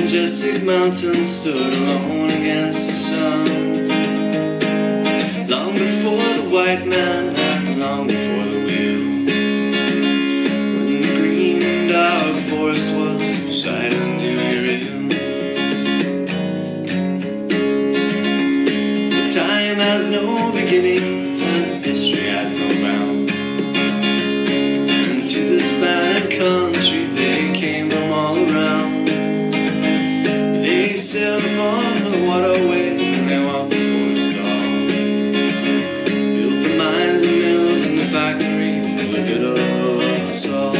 majestic mountain stood alone against the sun. Long before the white man and long before the wheel, when the green and dark forest was silently real. But time has no beginning and history has no bound, and to this barren country they came from all around. They sailed upon the waterways and they walked before the star, built the mines and mills and the factories for the good of us all.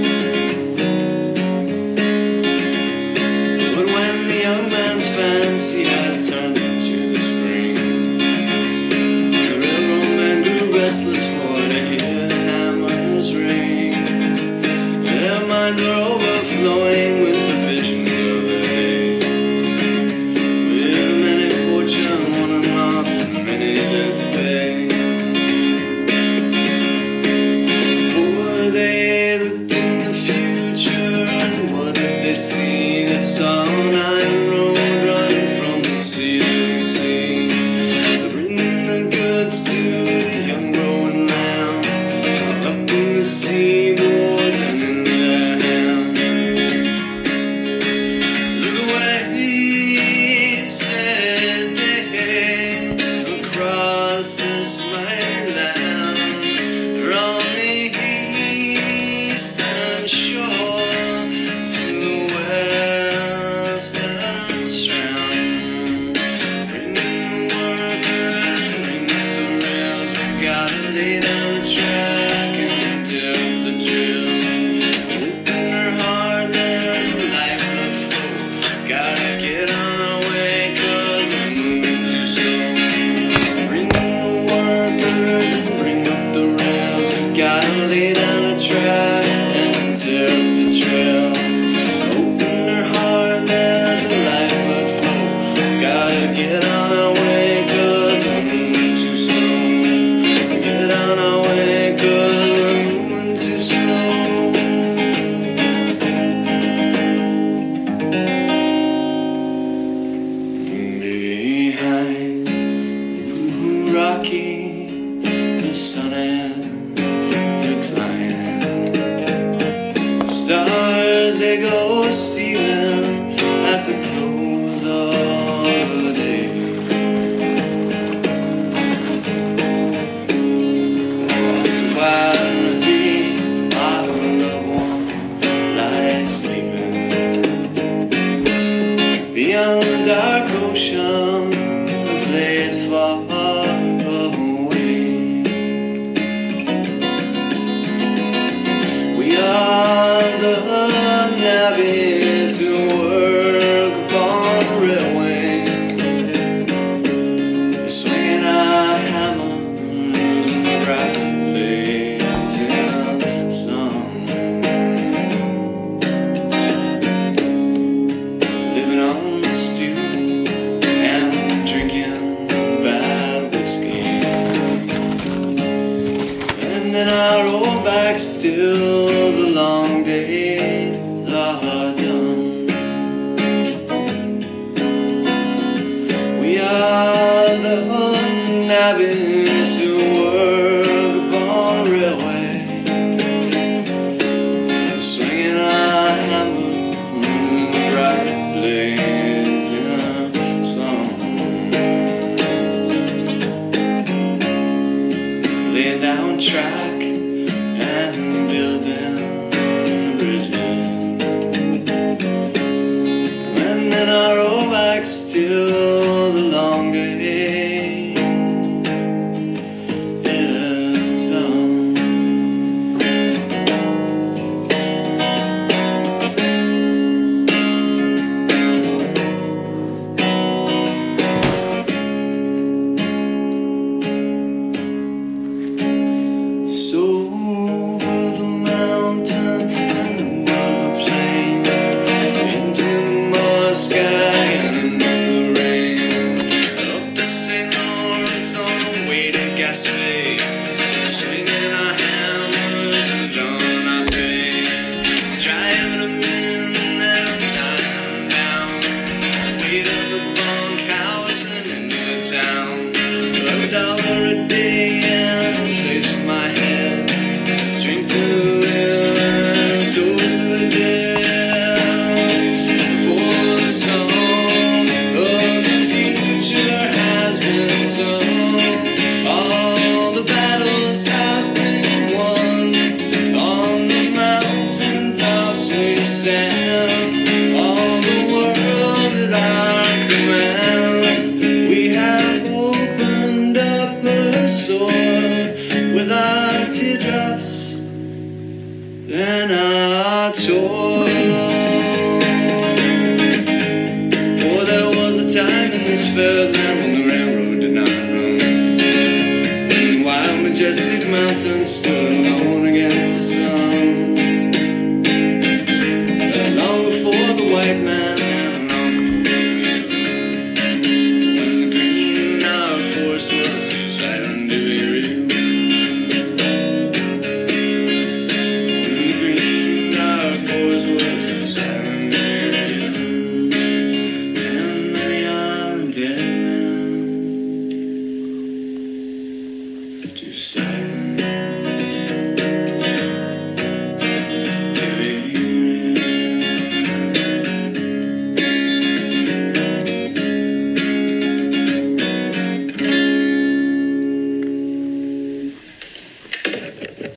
But when the young man's fancy had turned into the spring, the railroad men grew restless for to hear the hammers ring. Their minds were overflowing with the vision of the day, with many fortune won and lost and many debt to pay. For they looked in the future, and what did they see? They saw an iron road running from the sea to the sea, bringing the goods to the young growing land, up in the seaboards and in their hand. Look away, said they, across this mighty land. They're on the eastern shore to the western strand. Bring the workers and bring the rails. We gotta lay down the track and tear up the trail. Open her heart, let the lifeblood flow. Gotta get on our way, 'cause we're moving too slow. Bring the workers and bring up the rails. We gotta lay down the track and tear up the trail. Open her heart, let the lifeblood flow. Gotta get on our way, 'cause we're moving too slow. Get on our way, 'cause we're moving too slow. Behind Blue Rocky, the sun had declined. Stars, they go stealing at the close of the day. That's why a dream of a loved one lies sleeping beyond the dark ocean, a place far away. We are the navvies who work upon the railway, swinging our hammers in the bright blazing sun, living on the stew and drinking bad whiskey. And then I roll back still, the long days are done. We are the navvies who work upon the railway, swinging our hammer in the bright blazing sun, laying down track and building bridges. And then I roll back still, the long day is done. So over the mountain and over the plain, into the sky and into the rain. down.